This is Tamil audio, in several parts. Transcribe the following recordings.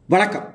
வணக்கம்.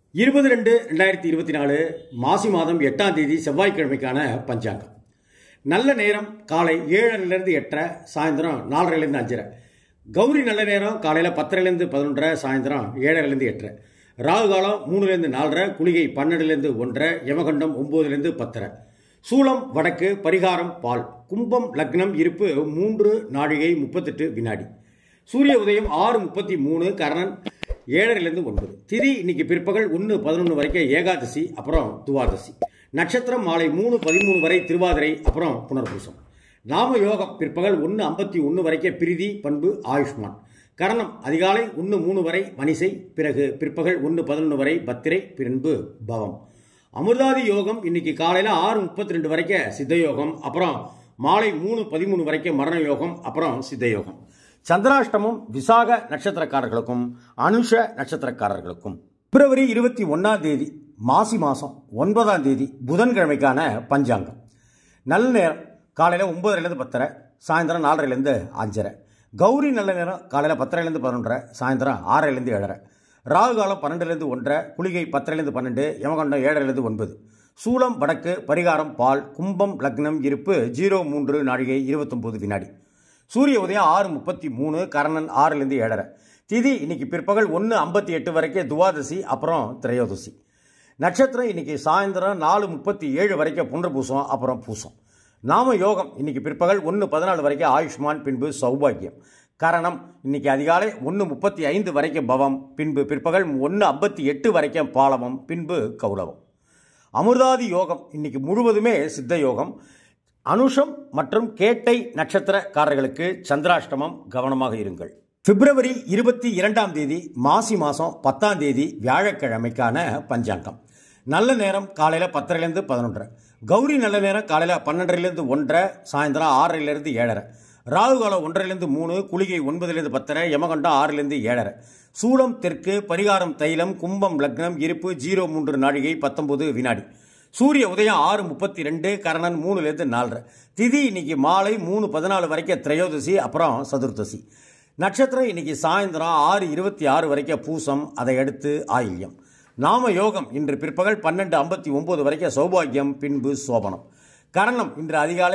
20-2-2024 மாசி மாதம் 8ஆம் தேதி செவ்வாய்க்கிழமைக்கான பஞ்சாங்கம். நல்ல நேரம் காலை 7:30 8:30, சாயந்தரம் 4:30 5:30. கௌரி நல்ல நேரம் காலையில் 10:00 11:30, சாயந்தரம் 7:30 8:30. ராகு காலம் 3 4:30, குளிகை 12 1:30, யமகண்டம் 9 10:30. சூலம் வடக்கு, பரிகாரம் பால். கும்பம் லக்னம், இருப்பு 3 நாழிகை 38 வினாடி. சூரிய உதயம் 6:33, கரணன் 7:30 9. திதி இன்னைக்கு பிற்பகல் 1:11 வரைக்கும் ஏகாதசி, அப்புறம் துவாதசி. நட்சத்திரம் மாலை 3:13 வரை திருவாதிரை, அப்புறம் புனர்பூசம். நாம யோகம் பிற்பகல் 1:51 வரைக்கும் பிரிதி, பண்பு, ஆயுஷ்மான். கரணம் அதிகாலை 1:03 வரை மணிசை, பிறகு பிற்பகல் 1:11 வரை பத்திரை, பின்பு பவம். அமிர்தாதி யோகம் இன்னைக்கு காலையில் 6:32 வரைக்கும் சித்த யோகம், அப்புறம் மாலை 3:13 வரைக்கும் மரண யோகம், அப்புறம் சித்த யோகம். சந்திராஷ்டமம் விசாக நட்சத்திரக்காரர்களுக்கும் அனுஷ நட்சத்திரக்காரர்களுக்கும். பிப்ரவரி 21ஆம் தேதி மாசி மாதம் 9ஆம் தேதி புதன்கிழமைக்கான பஞ்சாங்கம். நல்ல நேரம் காலையில் 9:30 10:30, சாயந்தரம் 4:30 5:30. கௌரி நல்ல நேரம் காலையில் 10:30 11:30, சாயந்தரம் 6:30 7:30. ராகு காலம் 12 1:30, குளிகை 10:30 12, யமகண்டம் 7:30 9. சூலம் வடக்கு, பரிகாரம் பால். கும்பம் லக்னம், இருப்பு 03 நாழிகை 29 வினாடி. சூரிய உதயம் 6:33, கரணன் 6:00 7:30. திதி இன்னைக்கு பிற்பகல் 1:58 வரைக்கும் துவாதசி, அப்புறம் திரையோதசி. நட்சத்திரம் இன்னைக்கு சாயந்தரம் 4:37 வரைக்கும் புனர்பூசம், அப்புறம் பூசம். நாம யோகம் இன்னைக்கு பிற்பகல் 1:14 வரைக்கும் ஆயுஷ்மான், பின்பு சௌபாகியம். கரணம் இன்னைக்கு அதிகாலை 1:35 வரைக்கும் பவம், பின்பு பிற்பகல் 1:58 வரைக்கும் பாலவம், பின்பு கௌரவம். அமிர்தாதி யோகம் இன்னைக்கு முழுவதுமே சித்த யோகம். அனுஷம் மற்றும் கேட்டை நட்சத்திரக்காரர்களுக்கு சந்திராஷ்டமம், கவனமாக இருங்கள். பிப்ரவரி 22ஆம் தேதி மாசி மாதம் 10ஆம் தேதி வியாழக்கிழமைக்கான பஞ்சாங்கம். நல்ல நேரம் காலையில் 10:30 11:30. கௌரி நல்ல நேரம் காலையில் 12:00 1:30, சாயந்தரம் 6:30 7:30. ராகு காலம் 1:30 3, குளிகை 9 10:30, யமகண்டம் 6:00 7:30. சூலம் தெற்கு, பரிகாரம் தைலம். கும்பம் லக்னம், இருப்பு 03 நாழிகை 19 வினாடி. சூரிய உதயம் 6:32, கரணன் 3 4:30. திதி இன்னைக்கு மாலை 3:14 வரைக்கும் திரையோதசி, அப்புறம் சதுர்த்தசி. நட்சத்திரம் இன்னைக்கு சாயந்தரம் 6:26 வரைக்கும் பூசம், அதை அடுத்து ஆயில்யம். நாம யோகம் இன்று பிற்பகல் 12:59 வரைக்கும் சௌபாகியம், பின்பு சோபனம். கரணம் இன்று அதிகாலை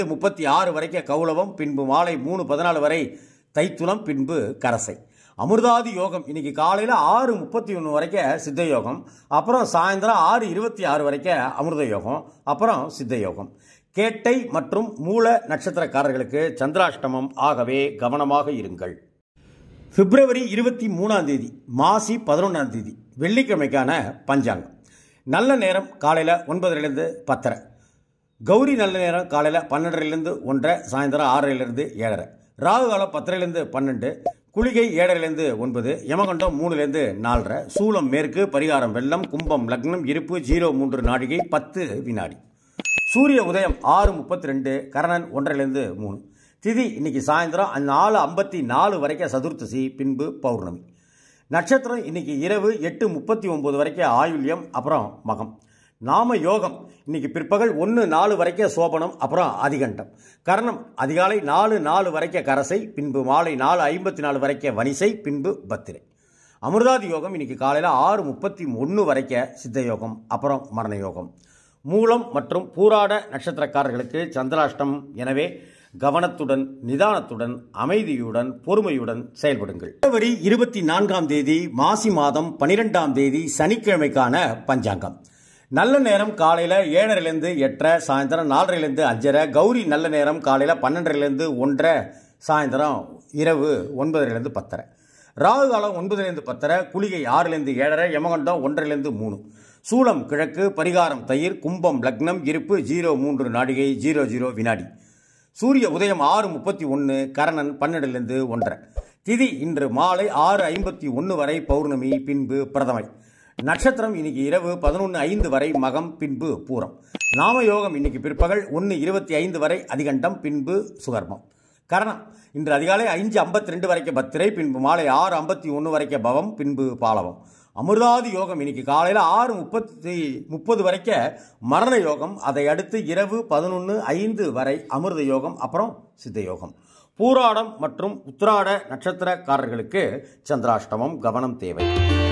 2:36 வரைக்கும் கௌளவம், பின்பு மாலை 3:14 வரை தைத்துளம், பின்பு கரசை. அமிர்தாதி யோகம் இன்னைக்கு காலையில் 6:31 வரைக்கும் சித்த யோகம், அப்புறம் சாயந்தரம் 6:26 வரைக்கும் அமிர்த யோகம், அப்புறம் சித்த யோகம். கேட்டை மற்றும் மூல நட்சத்திரக்காரர்களுக்கு சந்திராஷ்டமம், ஆகவே கவனமாக இருங்கள். பிப்ரவரி 23ஆம் தேதி மாசி 11ஆம் தேதி வெள்ளிக்கிழமைக்கான பஞ்சாங்கம். நல்ல நேரம் காலையில் 9:30 10:30. கௌரி நல்ல நேரம் காலையில் 12:30 1:30, சாயந்தரம் 6:30 7:30. ராகு காலம் 10:30 12, குளிகை 7:30 9, யமகண்டம் 3 4:30. சூலம் மேற்கு, பரிகாரம் வெள்ளம். கும்பம் லக்னம், இருப்பு 03 நாழிகை 10 வினாடி. சூரிய உதயம் 6:32, கரணன் 1:30 3. திதி இன்னைக்கு சாயந்தரம் 4:54 வரைக்கும் சதுர்த்தசி, பின்பு பௌர்ணமி. நட்சத்திரம் இன்னைக்கு இரவு 8:39 வரைக்கும் ஆயுள்யம், அப்புறம் மகம். நாம யோகம் இன்னைக்கு பிற்பகல் 1:04 வரைக்கும் சோபனம், அப்புறம் அதிகண்டம். கரணம் அதிகாலை 4:04 வரைக்கும் கரசை, பின்பு மாலை 4:54 வரைக்கும் வனிசை, பின்பு பத்திரை. அமிர்தாதி யோகம் இன்னைக்கு காலையில் 6:31 வரைக்கும் சித்த யோகம், அப்புறம் மரண யோகம். மூலம் மற்றும் பூராட நட்சத்திரக்காரர்களுக்கு சந்திராஷ்டம், எனவே கவனத்துடன், நிதானத்துடன், அமைதியுடன், பொறுமையுடன் செயல்படுங்கள். பிப்ரவரி 24ஆம் தேதி மாசி மாதம் 12ஆம் தேதி சனிக்கிழமைக்கான பஞ்சாங்கம். நல்ல நேரம் காலையில் 7:30 8:30, சாயந்தரம் 4:30 5:30. கௌரி நல்ல நேரம் காலையில் 12:30 1:30, சாயந்தரம் இரவு 9:30 10:30. ராகு காலம் 9:30 10:30, குளிகை 6:00 7:30, யமகண்டம் 1:30 3. சூலம் கிழக்கு, பரிகாரம் தயிர். கும்பம் லக்னம், இருப்பு 03 நாழிகை 00 வினாடி. சூரிய உதயம் 6:31, கரணன் 12:00 1:30. திதி இன்று மாலை 6:51 வரை பௌர்ணமி, பின்பு பிரதமை. நட்சத்திரம் இன்னைக்கு இரவு 11:05 வரை மகம், பின்பு பூரம். நாம யோகம் இன்னைக்கு பிற்பகல் 1:25 வரை அதிகண்டம், பின்பு சுகர்மம். கரணம் இன்று அதிகாலை 5:52 வரைக்கும் பத்திரை, பின்பு மாலை 6:51 வரைக்கும் பவம், பின்பு பாலவம். அமிர்தாதி யோகம் இன்னைக்கு காலையில் 6:30 வரைக்கும் மரண யோகம், அதை அடுத்து இரவு 11:05 வரை அமிர்த யோகம், அப்புறம் சித்த யோகம். பூராடம் மற்றும் உத்திராட நட்சத்திரக்காரர்களுக்கு சந்திராஷ்டமம், கவனம் தேவை.